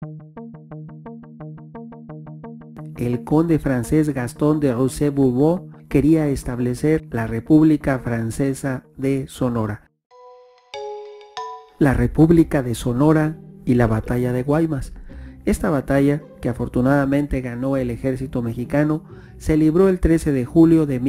El conde francés Gastón de Rousseau-Bourbon quería establecer la República Francesa de Sonora. La República de Sonora y la Batalla de Guaymas. Esta batalla, que afortunadamente ganó el ejército mexicano, se libró el 13 de julio de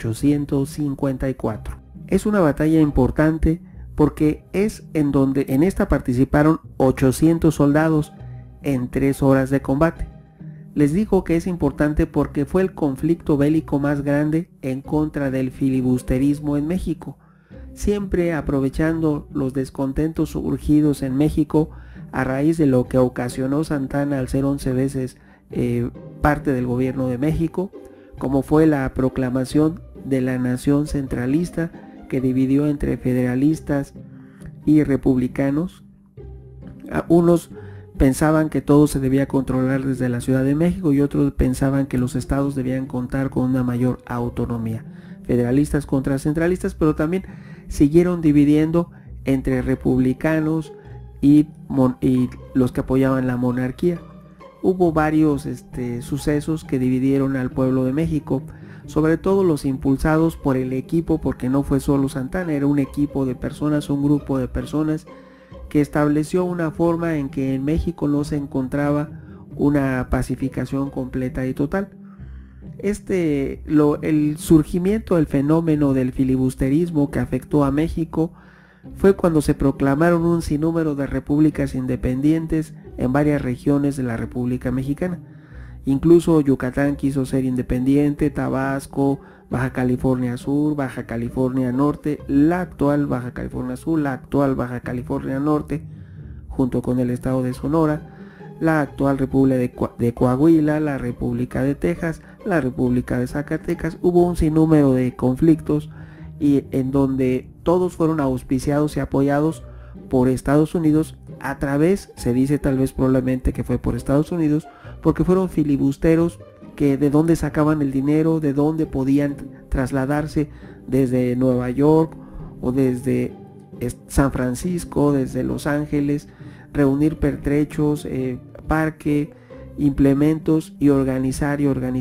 1854. Es una batalla importante porque es en donde en esta participaron 800 soldados en 3 horas de combate. Les digo que es importante porque fue el conflicto bélico más grande en contra del filibusterismo en México, siempre aprovechando los descontentos surgidos en México a raíz de lo que ocasionó Santana al ser 11 veces parte del gobierno de México, como fue la proclamación de la nación centralista que dividió entre federalistas y republicanos. Unos pensaban que todo se debía controlar desde la Ciudad de México y otros pensaban que los estados debían contar con una mayor autonomía. Federalistas contra centralistas, pero también siguieron dividiendo entre republicanos y los que apoyaban la monarquía. Hubo varios sucesos que dividieron al pueblo de México, sobre todo los impulsados por el equipo, porque no fue solo Santana, era un equipo de personas, un grupo de personas que estableció una forma en que en México no se encontraba una pacificación completa y total. El surgimiento del fenómeno del filibusterismo que afectó a México fue cuando se proclamaron un sinnúmero de repúblicas independientes en varias regiones de la República Mexicana. Incluso Yucatán quiso ser independiente, Tabasco, Baja California Sur, Baja California Norte, la actual Baja California Sur, la actual Baja California Norte, junto con el estado de Sonora, la actual República de Coahuila, la República de Texas, la República de Zacatecas. Hubo un sinnúmero de conflictos y en donde todos fueron auspiciados y apoyados por Estados Unidos a través, se dice tal vez probablemente que fue por Estados Unidos, porque fueron filibusteros que de dónde sacaban el dinero, de dónde podían trasladarse desde Nueva York o desde San Francisco, desde Los Ángeles, reunir pertrechos, parque, implementos y organizar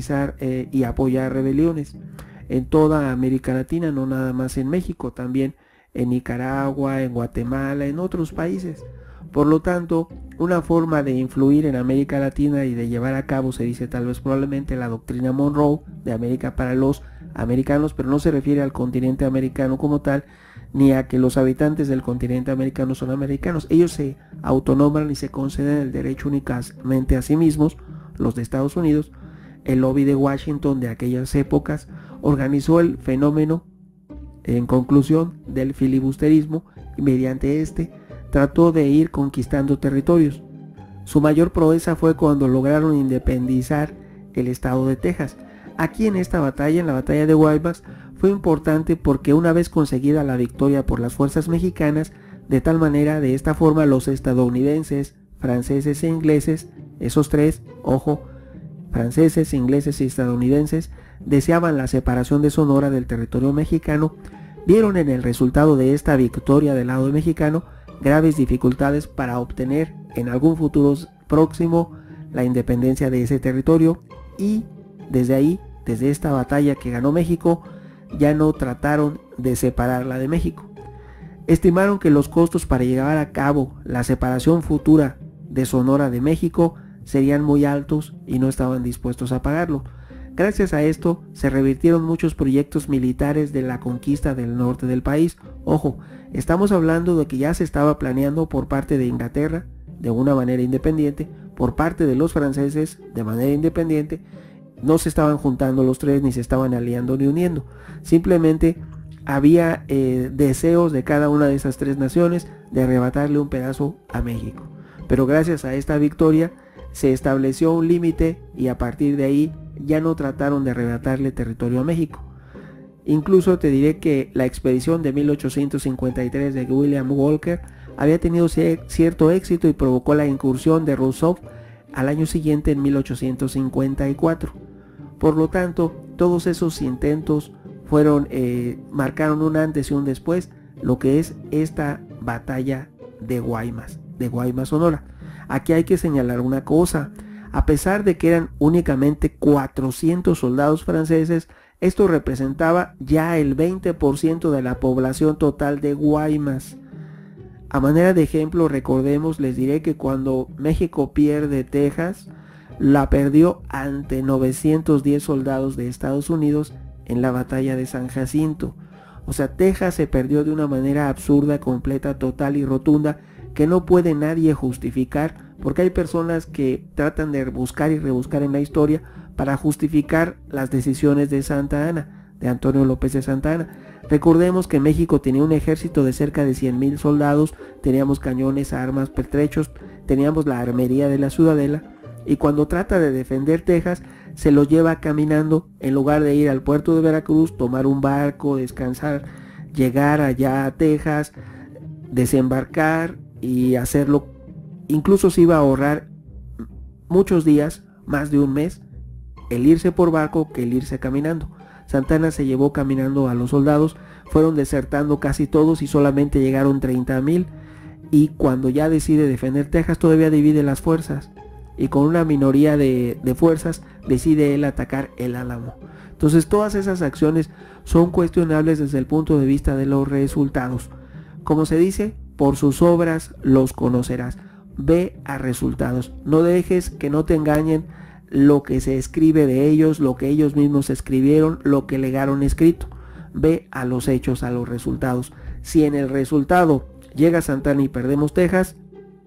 y apoyar rebeliones en toda América Latina, no nada más en México, también en Nicaragua, en Guatemala, en otros países. Por lo tanto, una forma de influir en América Latina y de llevar a cabo, se dice tal vez probablemente, la doctrina Monroe de América para los americanos, pero no se refiere al continente americano como tal, ni a que los habitantes del continente americano son americanos. Ellos se autonombran y se conceden el derecho únicamente a sí mismos, los de Estados Unidos. El lobby de Washington de aquellas épocas organizó el fenómeno, en conclusión, del filibusterismo, y mediante trató de ir conquistando territorios. Su mayor proeza fue cuando lograron independizar el estado de Texas. Aquí en esta batalla, en la batalla de Guaymas, fue importante porque una vez conseguida la victoria por las fuerzas mexicanas, de tal manera, de esta forma, los estadounidenses, franceses e ingleses, esos tres, ojo, franceses, ingleses y estadounidenses, deseaban la separación de Sonora del territorio mexicano, vieron en el resultado de esta victoria del lado mexicano graves dificultades para obtener en algún futuro próximo la independencia de ese territorio, y desde ahí, desde esta batalla que ganó México, ya no trataron de separarla de México. Estimaron que los costos para llevar a cabo la separación futura de Sonora de México serían muy altos y no estaban dispuestos a pagarlo. Gracias a esto se revirtieron muchos proyectos militares de la conquista del norte del país. Ojo, estamos hablando de que ya se estaba planeando por parte de Inglaterra de una manera independiente, por parte de los franceses de manera independiente. No se estaban juntando los tres, ni se estaban aliando ni uniendo. Simplemente había deseos de cada una de esas tres naciones de arrebatarle un pedazo a México. Pero gracias a esta victoria se estableció un límite y a partir de ahí ya no trataron de arrebatarle territorio a México. Incluso te diré que la expedición de 1853 de William Walker había tenido cierto éxito y provocó la incursión de Rousseau al año siguiente, en 1854. Por lo tanto, todos esos intentos marcaron un antes y un después, lo que es esta batalla de Guaymas, Sonora. Aquí hay que señalar una cosa: a pesar de que eran únicamente 400 soldados franceses, esto representaba ya el 20% de la población total de Guaymas. A manera de ejemplo, recordemos, les diré que cuando México pierde Texas, la perdió ante 910 soldados de Estados Unidos en la batalla de San Jacinto. O sea, Texas se perdió de una manera absurda, completa, total y rotunda, que no puede nadie justificar, porque hay personas que tratan de buscar y rebuscar en la historia para justificar las decisiones de Santa Anna, de Antonio López de Santa Anna. Recordemos que México tenía un ejército de cerca de 100,000 soldados, teníamos cañones, armas, pertrechos, teníamos la armería de la Ciudadela, y cuando trata de defender Texas, se lo lleva caminando en lugar de ir al puerto de Veracruz, tomar un barco, descansar, llegar allá a Texas, desembarcar y hacerlo. Incluso se iba a ahorrar muchos días, más de un mes, el irse por barco que el irse caminando. Santa Anna se llevó caminando a los soldados, fueron desertando casi todos y solamente llegaron 30,000, y cuando ya decide defender Texas todavía divide las fuerzas y con una minoría de fuerzas decide él atacar el Álamo. Entonces todas esas acciones son cuestionables desde el punto de vista de los resultados. Como se dice, por sus obras los conocerás. Ve a resultados, no dejes que no te engañen lo que se escribe de ellos, lo que ellos mismos escribieron, lo que legaron escrito. Ve a los hechos, a los resultados. Si en el resultado llega Santa Anna y perdemos Texas,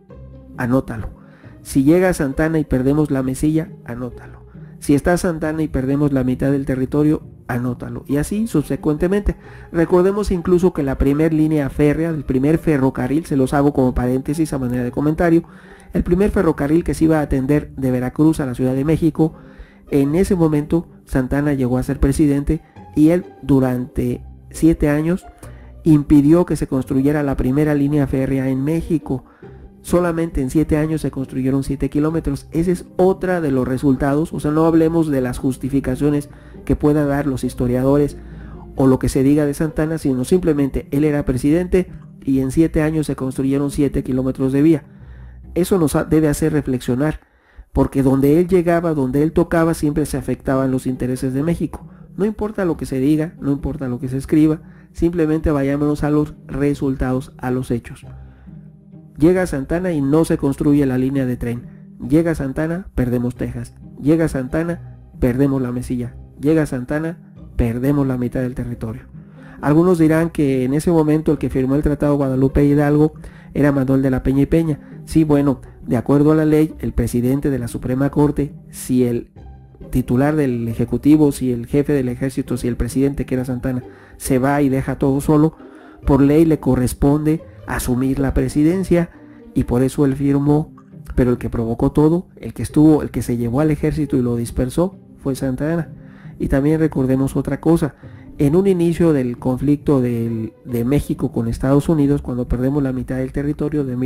anótalo. Si llega Santa Anna y perdemos la Mesilla, anótalo. Si está Santa Anna y perdemos la mitad del territorio, anótalo. Y así subsecuentemente. Recordemos incluso que la primera línea férrea, el primer ferrocarril, se los hago como paréntesis a manera de comentario, el primer ferrocarril que se iba a atender de Veracruz a la Ciudad de México, en ese momento Santa Anna llegó a ser presidente y él durante 7 años impidió que se construyera la primera línea férrea en México. Solamente en 7 años se construyeron 7 kilómetros. Ese es otra de los resultados. O sea, no hablemos de las justificaciones que puedan dar los historiadores o lo que se diga de Santa Anna, sino simplemente él era presidente y en 7 años se construyeron 7 kilómetros de vía. Eso nos debe hacer reflexionar, porque donde él llegaba, donde él tocaba, siempre se afectaban los intereses de México. No importa lo que se diga, no importa lo que se escriba, simplemente vayámonos a los resultados, a los hechos. Llega Santa Anna y no se construye la línea de tren. Llega Santa Anna, perdemos Texas. Llega Santa Anna, perdemos la Mesilla. Llega Santa Anna, perdemos la mitad del territorio. Algunos dirán que en ese momento el que firmó el Tratado Guadalupe Hidalgo era Manuel de la Peña y Peña. Sí, bueno, de acuerdo a la ley, el presidente de la Suprema Corte, si el titular del Ejecutivo, si el jefe del Ejército, si el presidente, que era Santa Anna, se va y deja todo solo, por ley le corresponde asumir la presidencia, y por eso él firmó. Pero el que provocó todo, el que se llevó al ejército y lo dispersó, fue Santa Anna. Y también recordemos otra cosa: en un inicio del conflicto de México con Estados Unidos, cuando perdemos la mitad del territorio de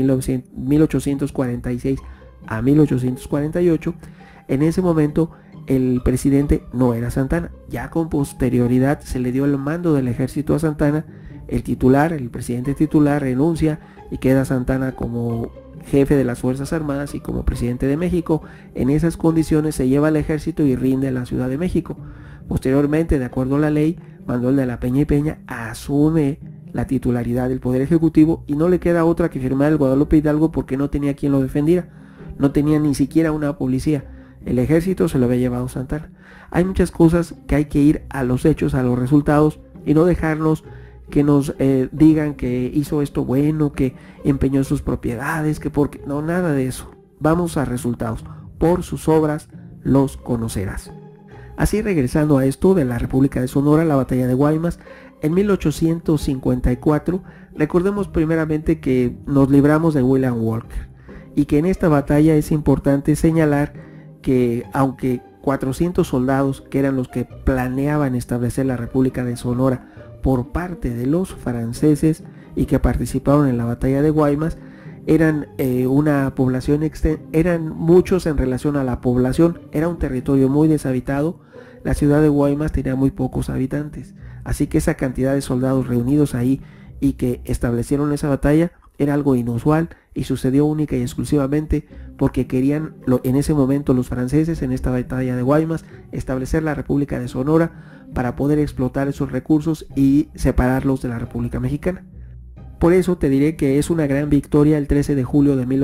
1846 a 1848, en ese momento el presidente no era Santa Anna. Ya con posterioridad se le dio el mando del ejército a Santa Anna. El presidente titular renuncia y queda Santa Anna como jefe de las Fuerzas Armadas y como presidente de México. En esas condiciones se lleva al ejército y rinde en la Ciudad de México. Posteriormente, de acuerdo a la ley, Manuel de la Peña y Peña asume la titularidad del Poder Ejecutivo y no le queda otra que firmar el Guadalupe Hidalgo, porque no tenía quien lo defendiera. No tenía ni siquiera una policía. El ejército se lo había llevado Santa Anna. Hay muchas cosas que hay que ir a los hechos, a los resultados, y no dejarnos que nos digan que hizo esto bueno, que empeñó sus propiedades, que porque... No, nada de eso. Vamos a resultados. Por sus obras los conocerás. Así, regresando a esto de la República de Sonora, la batalla de Guaymas, en 1854, recordemos primeramente que nos libramos de William Walker, y que en esta batalla es importante señalar que aunque 400 soldados, que eran los que planeaban establecer la República de Sonora por parte de los franceses y que participaron en la batalla de Guaymas, eran una población eran muchos en relación a la población. Era un territorio muy deshabitado. La ciudad de Guaymas tenía muy pocos habitantes, así que esa cantidad de soldados reunidos ahí y que establecieron esa batalla era algo inusual y sucedió única y exclusivamente porque querían en ese momento los franceses, en esta batalla de Guaymas, establecer la República de Sonora para poder explotar esos recursos y separarlos de la República Mexicana. Por eso te diré que es una gran victoria el 13 de julio de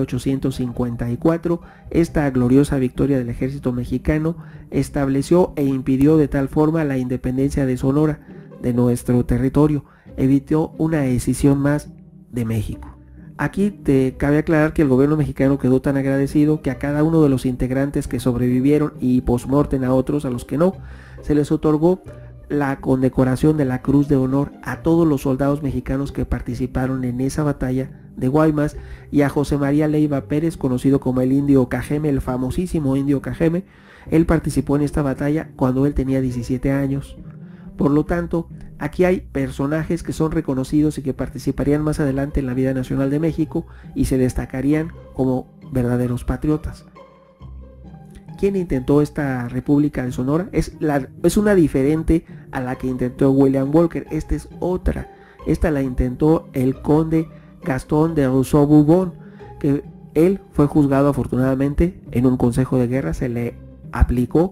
1854. Esta gloriosa victoria del ejército mexicano estableció e impidió de tal forma la independencia de Sonora, de nuestro territorio, evitó una escisión más de México. Aquí te cabe aclarar que el gobierno mexicano quedó tan agradecido que a cada uno de los integrantes que sobrevivieron y post-mortem a otros, a los que no, se les otorgó la condecoración de la Cruz de Honor a todos los soldados mexicanos que participaron en esa batalla de Guaymas, y a José María Leiva Pérez, conocido como el Indio Cajeme, el famosísimo Indio Cajeme. Él participó en esta batalla cuando él tenía 17 años. Por lo tanto, aquí hay personajes que son reconocidos y que participarían más adelante en la vida nacional de México y se destacarían como verdaderos patriotas. ¿Quién intentó esta República de Sonora? Es una diferente a la que intentó William Walker. Esta es otra. Esta la intentó el conde Gastón de Rousseau-Bourbon, que él fue juzgado afortunadamente en un consejo de guerra, se le aplicó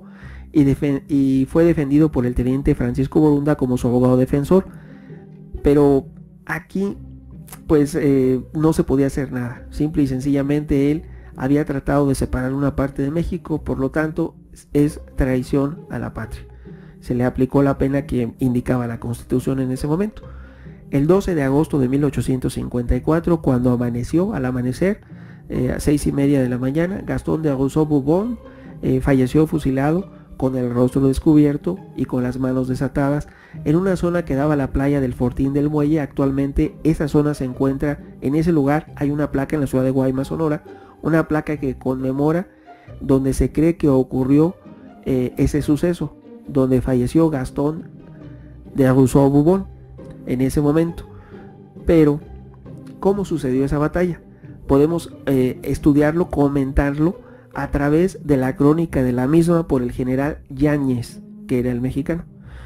y fue defendido por el teniente Francisco Borunda como su abogado defensor. Pero aquí pues no se podía hacer nada. Simple y sencillamente él había tratado de separar una parte de México, por lo tanto es traición a la patria. Se le aplicó la pena que indicaba la Constitución en ese momento. El 12 de agosto de 1854, cuando amaneció, al amanecer, a 6:30 de la mañana, Gastón de Rousseau-Bourbon falleció fusilado con el rostro descubierto y con las manos desatadas en una zona que daba a la playa del Fortín del Muelle. Actualmente esa zona se encuentra, en ese lugar hay una placa en la ciudad de Guaymas, Sonora, una placa que conmemora donde se cree que ocurrió ese suceso, donde falleció Gastón de Rousseau-Bourbon en ese momento. Pero, ¿cómo sucedió esa batalla? Podemos estudiarlo, comentarlo a través de la crónica de la misma por el general Yáñez, que era el mexicano.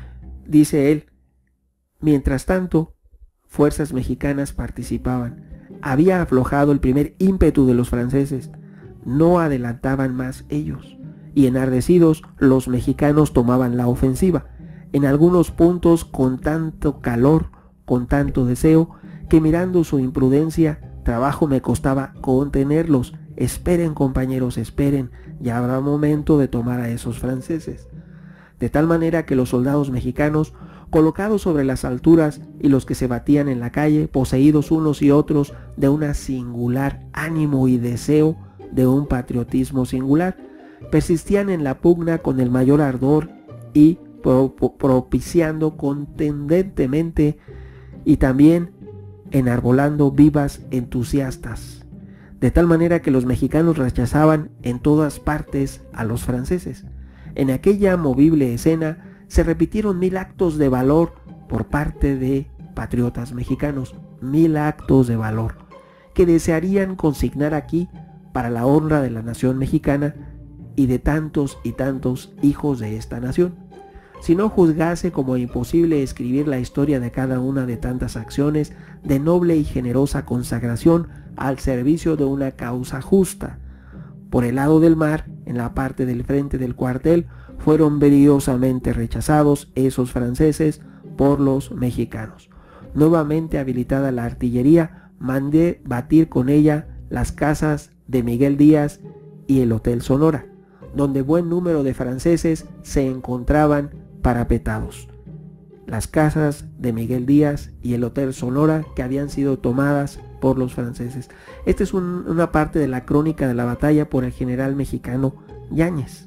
Dice él: mientras tanto, fuerzas mexicanas participaban. Había aflojado el primer ímpetu de los franceses, no adelantaban más ellos, y enardecidos los mexicanos tomaban la ofensiva, en algunos puntos con tanto calor, con tanto deseo, que mirando su imprudencia, trabajo me costaba contenerlos. Esperen, compañeros, esperen, ya habrá momento de tomar a esos franceses. De tal manera que los soldados mexicanos, colocados sobre las alturas, y los que se batían en la calle, poseídos unos y otros de una singular ánimo y deseo, de un patriotismo singular, persistían en la pugna con el mayor ardor y propiciando contendentemente y también enarbolando vivas entusiastas, de tal manera que los mexicanos rechazaban en todas partes a los franceses. En aquella movible escena se repitieron 1000 actos de valor por parte de patriotas mexicanos, 1000 actos de valor que desearían consignar aquí para la honra de la nación mexicana y de tantos y tantos hijos de esta nación. Si no juzgase como imposible escribir la historia de cada una de tantas acciones de noble y generosa consagración al servicio de una causa justa. Por el lado del mar, en la parte del frente del cuartel, fueron beliosamente rechazados esos franceses por los mexicanos. Nuevamente habilitada la artillería, mandé batir con ella las casas de Miguel Díaz y el Hotel Sonora, donde buen número de franceses se encontraban parapetados. Las casas de Miguel Díaz y el Hotel Sonora que habían sido tomadas por los franceses. Esta es una parte de la crónica de la batalla por el general mexicano Yáñez.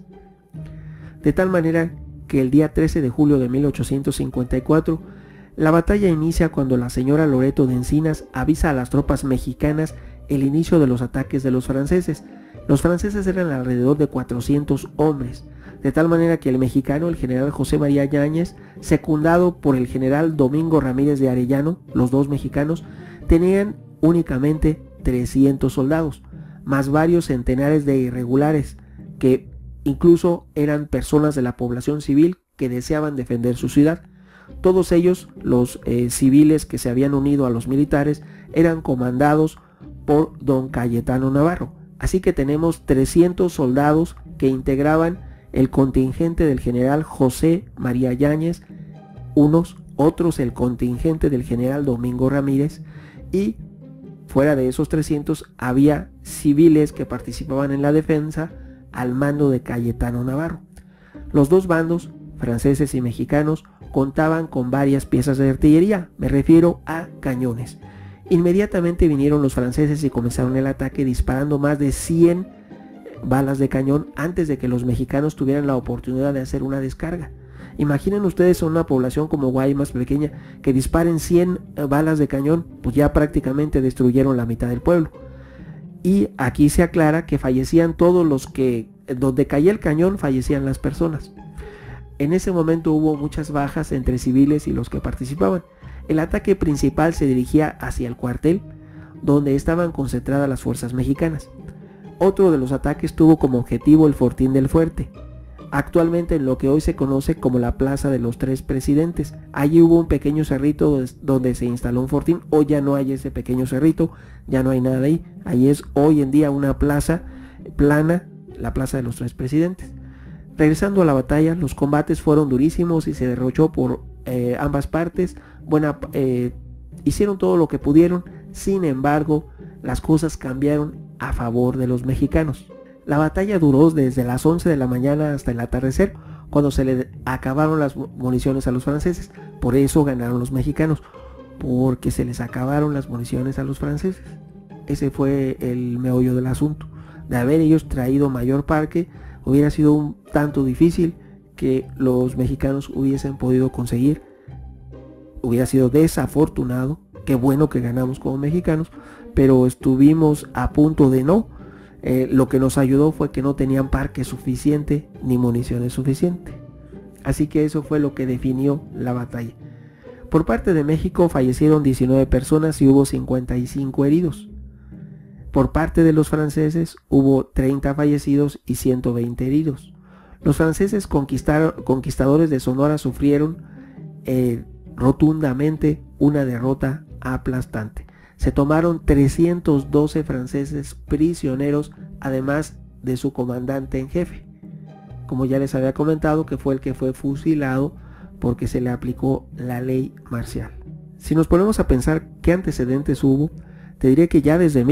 De tal manera que el día 13 de julio de 1854, la batalla inicia cuando la señora Loreto de Encinas avisa a las tropas mexicanas el inicio de los ataques de los franceses. Los franceses eran alrededor de 400 hombres, de tal manera que el mexicano, el general José María Yáñez, secundado por el general Domingo Ramírez de Arellano, los dos mexicanos, tenían únicamente 300 soldados, más varios centenares de irregulares, que incluso eran personas de la población civil que deseaban defender su ciudad. Todos ellos, los civiles que se habían unido a los militares, eran comandados por don Cayetano Navarro. Así que tenemos 300 soldados que integraban el contingente del general José María Yáñez, otros el contingente del general Domingo Ramírez, y fuera de esos 300 había civiles que participaban en la defensa al mando de Cayetano Navarro. Los dos bandos, franceses y mexicanos, contaban con varias piezas de artillería, me refiero a cañones. Inmediatamente vinieron los franceses y comenzaron el ataque disparando más de 100 balas de cañón antes de que los mexicanos tuvieran la oportunidad de hacer una descarga. Imaginen ustedes a una población como Guaymas pequeña que disparen 100 balas de cañón, pues ya prácticamente destruyeron la mitad del pueblo. Y aquí se aclara que fallecían todos los que, donde caía el cañón, fallecían las personas. En ese momento hubo muchas bajas entre civiles y los que participaban. El ataque principal se dirigía hacia el cuartel, donde estaban concentradas las fuerzas mexicanas. Otro de los ataques tuvo como objetivo el Fortín del Fuerte, actualmente en lo que hoy se conoce como la Plaza de los Tres Presidentes. Allí hubo un pequeño cerrito donde se instaló un fortín. Hoy ya no hay ese pequeño cerrito, ya no hay nada de ahí. Allí es hoy en día una plaza plana, la Plaza de los Tres Presidentes. Regresando a la batalla, los combates fueron durísimos y se derrochó por ambas partes. Hicieron todo lo que pudieron, sin embargo, las cosas cambiaron a favor de los mexicanos. La batalla duró desde las 11 de la mañana hasta el atardecer, cuando se le acabaron las municiones a los franceses. Por eso ganaron los mexicanos, porque se les acabaron las municiones a los franceses. Ese fue el meollo del asunto. De haber ellos traído mayor parque, hubiera sido un tanto difícil que los mexicanos hubiesen podido conseguir. Hubiera sido desafortunado. Qué bueno que ganamos como mexicanos, pero estuvimos a punto de no. Lo que nos ayudó fue que no tenían parque suficiente ni municiones suficiente. Así que eso fue lo que definió la batalla. Por parte de México fallecieron 19 personas y hubo 55 heridos. Por parte de los franceses hubo 30 fallecidos y 120 heridos. Los franceses conquistadores de Sonora sufrieron rotundamente una derrota aplastante. Se tomaron 312 franceses prisioneros, además de su comandante en jefe, como ya les había comentado, que fue el que fue fusilado porque se le aplicó la ley marcial. Si nos ponemos a pensar qué antecedentes hubo, te diré que ya desde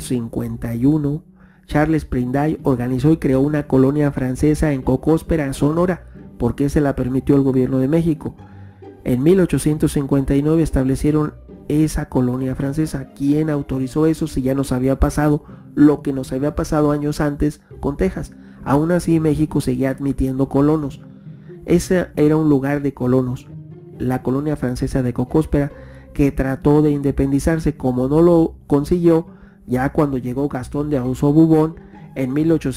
1851 Charles Prinday organizó y creó una colonia francesa en Cocóspera, Sonora, porque se la permitió el gobierno de México. En 1859 establecieron esa colonia francesa. ¿Quién autorizó eso si ya nos había pasado lo que nos había pasado años antes con Texas? Aún así México seguía admitiendo colonos. Ese era un lugar de colonos, la colonia francesa de Cocóspera, que trató de independizarse. Como no lo consiguió, ya cuando llegó Gastón de Rousseau-Bourbon en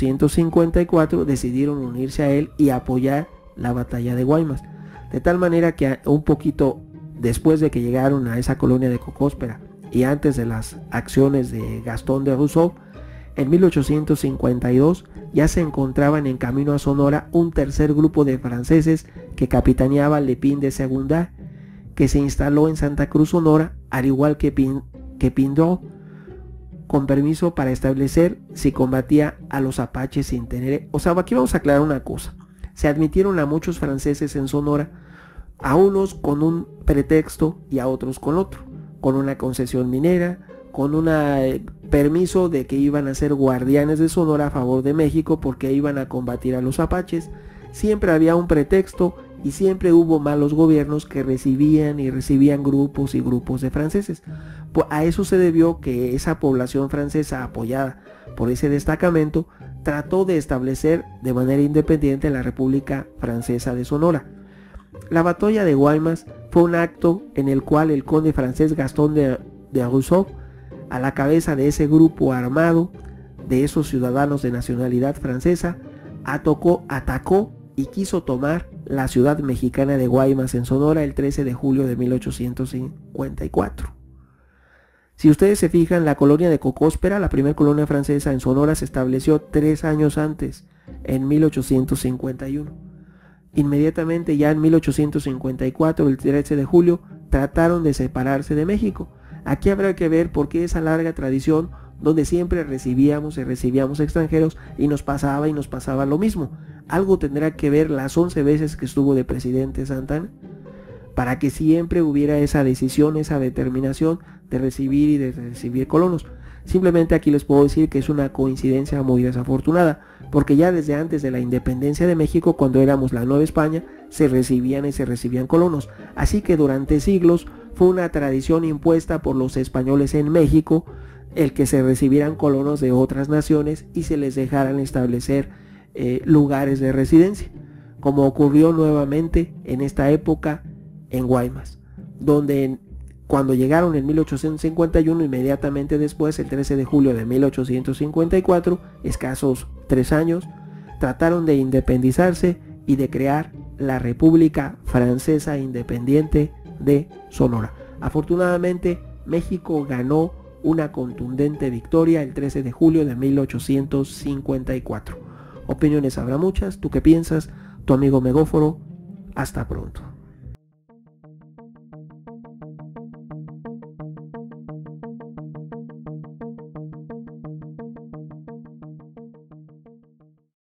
1854 decidieron unirse a él y apoyar la batalla de Guaymas. De tal manera que un poquito después de que llegaron a esa colonia de Cocóspera y antes de las acciones de Gastón de Rousseau, en 1852 ya se encontraban en camino a Sonora un tercer grupo de franceses que capitaneaba Lepine de Segunda, que se instaló en Santa Cruz, Sonora, al igual que Pindó, con permiso para establecer si combatía a los apaches sin tener... O sea, aquí vamos a aclarar una cosa. Se admitieron a muchos franceses en Sonora, a unos con un pretexto y a otros con otro, con una concesión minera, con un permiso de que iban a ser guardianes de Sonora a favor de México porque iban a combatir a los apaches. Siempre había un pretexto y siempre hubo malos gobiernos que recibían grupos y grupos de franceses. Pues a eso se debió que esa población francesa, apoyada por ese destacamento, trató de establecer de manera independiente la República Francesa de Sonora. La batalla de Guaymas fue un acto en el cual el conde francés Gastón de Rousseau, a la cabeza de ese grupo armado de esos ciudadanos de nacionalidad francesa, atacó y quiso tomar la ciudad mexicana de Guaymas en Sonora el 13 de julio de 1854. Si ustedes se fijan, la colonia de Cocóspera, la primera colonia francesa en Sonora, se estableció 3 años antes, en 1851. Inmediatamente, ya en 1854, el 13 de julio, trataron de separarse de México. Aquí habrá que ver por qué esa larga tradición donde siempre recibíamos extranjeros y nos pasaba lo mismo. Algo tendrá que ver las 11 veces que estuvo de presidente Santa Anna para que siempre hubiera esa decisión, esa determinación de recibir y de recibir colonos. Simplemente aquí les puedo decir que es una coincidencia muy desafortunada, porque ya desde antes de la independencia de México, cuando éramos la Nueva España, se recibían colonos. Así que durante siglos fue una tradición impuesta por los españoles en México el que se recibieran colonos de otras naciones y se les dejaran establecer lugares de residencia, como ocurrió nuevamente en esta época en Guaymas, donde cuando llegaron en 1851, inmediatamente después, el 13 de julio de 1854, escasos 3 años, trataron de independizarse y de crear la República Francesa Independiente de Sonora. Afortunadamente, México ganó una contundente victoria el 13 de julio de 1854. Opiniones habrá muchas. ¿Tú qué piensas? Tu amigo Megóforo. Hasta pronto.